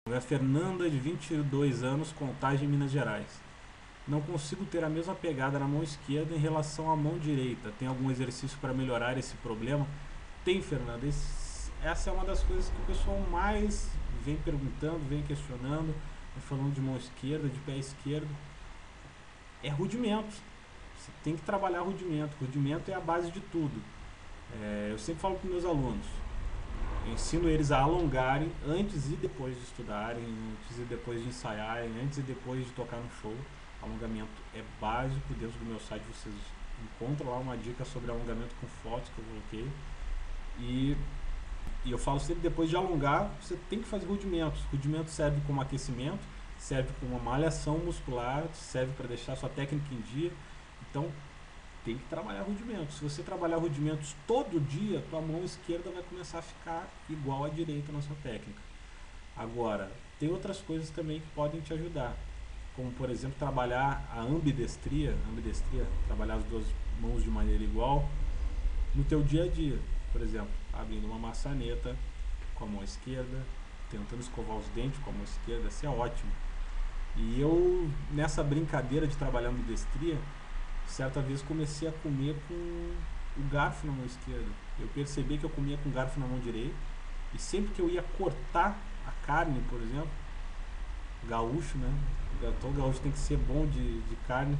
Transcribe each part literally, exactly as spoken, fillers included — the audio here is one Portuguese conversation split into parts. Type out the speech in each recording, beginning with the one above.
É a Fernanda, de vinte e dois anos, Contagem, Minas Gerais. Não consigo ter a mesma pegada na mão esquerda em relação à mão direita. Tem algum exercício para melhorar esse problema? Tem, Fernanda. Esse, essa é uma das coisas que o pessoal mais vem perguntando, vem questionando, falando de mão esquerda, de pé esquerdo. É rudimento. Você tem que trabalhar rudimento. Rudimento é a base de tudo. É, eu sempre falo para meus alunos, eu ensino eles a alongarem antes e depois de estudarem, antes e depois de ensaiarem, antes e depois de tocar no show. Alongamento é básico. Dentro do meu site vocês encontram lá uma dica sobre alongamento com fotos que eu coloquei. E, e eu falo sempre, depois de alongar, você tem que fazer rudimentos. Rudimento serve como aquecimento, serve como uma malhação muscular, serve para deixar sua técnica em dia. Então, tem que trabalhar rudimentos. Se você trabalhar rudimentos todo dia, tua mão esquerda vai começar a ficar igual à direita na sua técnica. Agora, tem outras coisas também que podem te ajudar, como por exemplo trabalhar a ambidestria, ambidestria, trabalhar as duas mãos de maneira igual no teu dia a dia. Por exemplo, abrindo uma maçaneta com a mão esquerda, tentando escovar os dentes com a mão esquerda, isso é ótimo. E eu, nessa brincadeira de trabalhar ambidestria, certa vez comecei a comer com o garfo na mão esquerda. Eu percebi que eu comia com o garfo na mão direita, e sempre que eu ia cortar a carne, por exemplo, gaúcho, né? Todo gaúcho tem que ser bom de, de carne.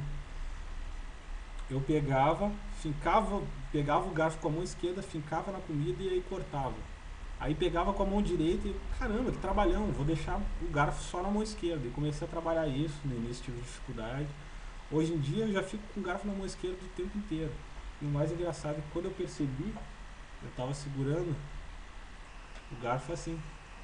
Eu pegava, fincava, pegava o garfo com a mão esquerda, fincava na comida e aí cortava. Aí pegava com a mão direita e, caramba, que trabalhão, vou deixar o garfo só na mão esquerda. E comecei a trabalhar isso, no início tive dificuldade. Hoje em dia eu já fico com o garfo na mão esquerda o tempo inteiro. E o mais engraçado é que quando eu percebi, eu estava segurando o garfo assim,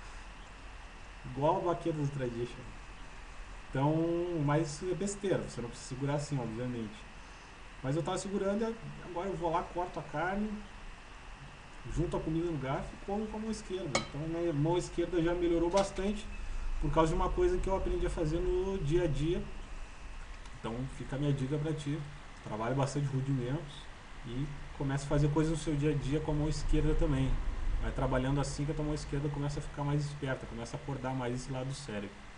igual a baqueta do Tradition. Então, mas isso é besteira, você não precisa segurar assim, obviamente. Mas eu estava segurando e agora eu vou lá, corto a carne, junto a comida no garfo e como com a mão esquerda. Então, minha mão esquerda já melhorou bastante por causa de uma coisa que eu aprendi a fazer no dia a dia. Então, fica a minha dica para ti. Trabalhe bastante rudimentos e comece a fazer coisas no seu dia a dia com a mão esquerda também. Vai trabalhando assim que a tua mão esquerda começa a ficar mais esperta, começa a acordar mais esse lado do cérebro.